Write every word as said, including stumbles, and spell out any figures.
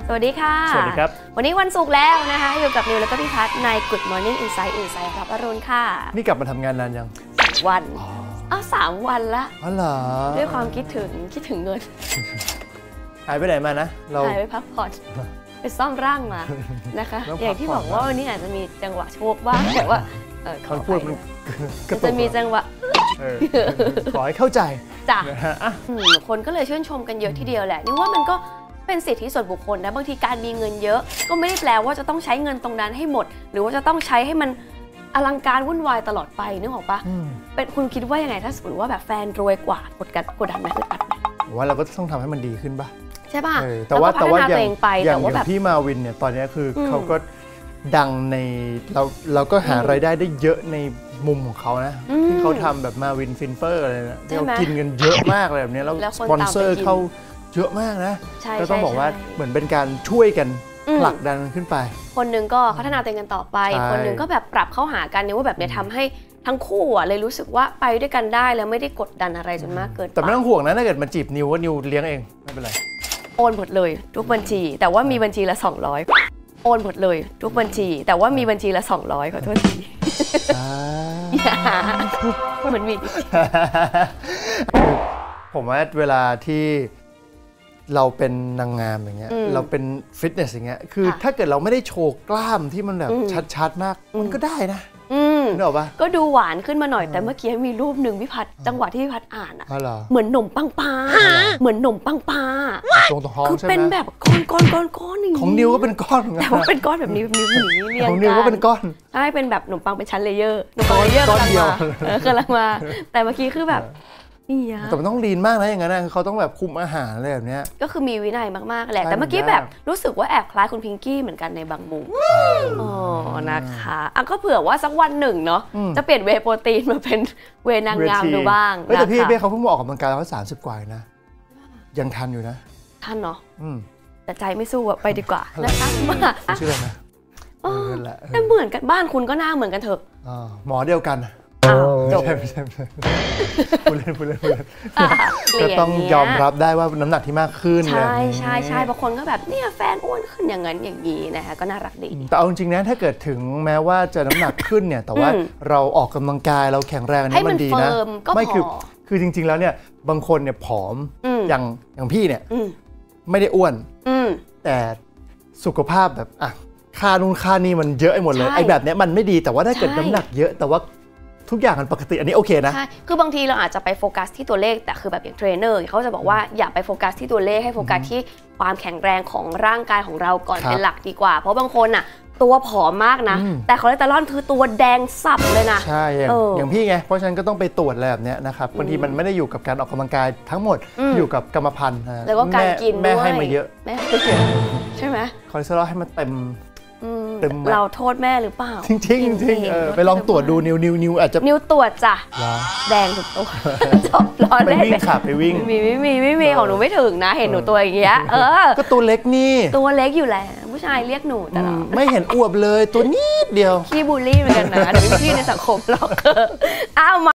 สวัสดีค่ะสวัสดีครับวันนี้วันศุกร์แล้วนะคะอยู่กับนิวแล้วก็พี่พัฒน์ใน Good Morning Insight Insight รับอรุณค่ะนี่กลับมาทำงานนานยังสามวันอ้าวสามวันละอ๋อเหรอด้วยความคิดถึงคิดถึงเงินหายไปไหนมานะเราหายไปพักผ่อนไปซ่อมร่างมานะคะอย่างที่บอกว่าวันนี้อาจจะมีจังหวะโชคบ้างแต่ว่าเขาพูดมันจะมีจังหวะขอให้เข้าใจจ้ะคนก็เลยชื่นชมกันเยอะทีเดียวแหละนี่ว่ามันก็เป็นสิทธิส่วนบุคคลนะบางทีการมีเงินเยอะก็ไม่ได้แปลว่าจะต้องใช้เงินตรงนั้นให้หมดหรือว่าจะต้องใช้ให้มันอลังการวุ่นวายตลอดไปนึกออกปะเป็นคุณคิดว่ายังไงถ้าสมมติว่าแบบแฟนรวยกว่ากดกันกดดันไหมกดอัดไหมว่าเราก็ต้องทำให้มันดีขึ้นปะใช่ป่ะแต่ว่าแต่ว่าอย่างอย่างพี่มาวินเนี่ยตอนนี้คือเขาก็ดังในเราเราก็หารายได้ได้เยอะในมุมของเขานะที่เขาทำแบบมาวินฟินเฟอร์อะไรนะที่เขากินเงินเยอะมากเลยแบบนี้แล้วสปอนเซอร์เข้าเยอะมากนะก็ต้องบอกว่าเหมือนเป็นการช่วยกันผลักดันขึ้นไปคนหนึ่งก็พัฒนาตัวเองกันต่อไปคนหนึ่งก็แบบปรับเข้าหากันเนี่ยว่าแบบเนี้ยทำให้ทั้งคู่อ่ะเลยรู้สึกว่าไปด้วยกันได้แล้วไม่ได้กดดันอะไรจนมากเกินไปแต่ไม่ต้องห่วงนะถ้าเกิดมาจีบนิวว่านิวเลี้ยงเองไม่เป็นไรโอนหมดเลยทุกบัญชีแต่ว่ามีบัญชีละสองร้อยโอนหมดเลยทุกบัญชีแต่ว่ามีบัญชีละสองร้อยขอโทษทีเหมือนมีผมว่าเวลาที่เราเป็นนางงามอย่างเงี้ยเราเป็นฟิตเนสอย่างเงี้ยคือถ้าเกิดเราไม่ได้โชว์กล้ามที่มันแบบชัดๆมากมันก็ได้นะนึกออกปะก็ดูหวานขึ้นมาหน่อยแต่เมื่อกี้มีรูปหนึ่งพี่พัดจังหวะที่พี่พัดอ่านอ่ะเหมือนหนมปังปลาเหมือนหนมปังปลาตรงท้องใช่ไหมคือเป็นแบบก้อนก้อนก้อนก้อนอย่างนี้ของนิวก็เป็นก้อนแต่ว่าเป็นก้อนแบบนี้นิ้วหนีเรียงกันของนิวก็เป็นก้อนใช่เป็นแบบขนมปังเป็นชั้นเลเยอร์ขนมปังเลเยอร์กำลังมากำลังมาแต่เมื่อกี้คือแบบแต่มันต้องลีนมากนะอย่างนั้นนะเขาต้องแบบคุมอาหารอะไรแบบนี้ก็คือมีวินัยมากๆแหละแต่เมื่อกี้แบบรู้สึกว่าแอบคล้ายคุณพิงกี้เหมือนกันในบางมุมอ๋อนะคะอ่ะก็เผื่อว่าสักวันหนึ่งเนาะจะเปลี่ยนเวย์โปรตีนมาเป็นเวย์นางงามดูบ้างแต่พี่เบ้เขาเพิ่งออกกำลังกายแล้วสามสิบกว่านะยังทันอยู่นะทันเนาะแต่ใจไม่สู้ไปดีกว่านะคะมาชื่ออะไรนะแต่เหมือนกันบ้านคุณก็หน้าเหมือนกันเถอะหมอเดียวกันจบไม่ใช่ไม่ใช่พูดเล่นพูดเล่นพูดเล่นก็ต้องยอมรับได้ว่าน้ำหนักที่มากขึ้นใช่ใช่ใช่บางคนก็แบบเนี่ยแฟนอ้วนขึ้นอย่างนั้นอย่างนี้นะคะก็น่ารักดีแต่เอาจริงๆนะถ้าเกิดถึงแม้ว่าจะน้ำหนักขึ้นเนี่ยแต่ว่าเราออกกำลังกายเราแข็งแรงนี่มันดีนะไม่คือคือจริงๆแล้วเนี่ยบางคนเนี่ยผอมอย่างอย่างพี่เนี่ยไม่ได้อ้วนแต่สุขภาพแบบอ่ะค่านู่นค่านี่มันเยอะไปหมดเลยไอ้แบบนี้มันไม่ดีแต่ว่าถ้าเกิดน้ำหนักเยอะแต่ว่าทุกอย่างมันปกติอันนี้โอเคนะใช่คือบางทีเราอาจจะไปโฟกัสที่ตัวเลขแต่คือแบบอย่างเทรนเนอร์เขาจะบอกว่าอย่าไปโฟกัสที่ตัวเลขให้โฟกัสที่ความแข็งแรงของร่างกายของเราก่อนเป็นหลักดีกว่าเพราะบางคนอ่ะตัวผอมมากนะแต่คอเลสเตอรอลคือตัวแดงสับเลยนะใช่อย่างพี่ไงเพราะฉะนั้นก็ต้องไปตรวจอะไรแบบนี้นะครับบางทีมันไม่ได้อยู่กับการออกกำลังกายทั้งหมดอยู่กับกรรมพันธุ์แล้วก็การกินแม่ให้มาเยอะแม่ใช่ไหมคอเลสเตอรอลให้มันเต็มเราโทษแม่หรือเปล่าจริงจริงจริงไปลองตรวจดูนิวนิวนิวอาจจะนิวตรวจจ้ะแดงทุกตัวจบร้อนไปวิ่งขับไปวิ่งมีไม่มีไม่มีของหนูไม่ถึงนะเห็นหนูตัวอย่างเงี้ยเออก็ตัวเล็กนี่ตัวเล็กอยู่แล้วผู้ชายเรียกหนูแต่เราไม่เห็นอวบเลยตัวนิดเดียวขี้บูลลี่เหมือนกันนะเดี๋ยวพี่ในสังคมหรอกเอออ้าว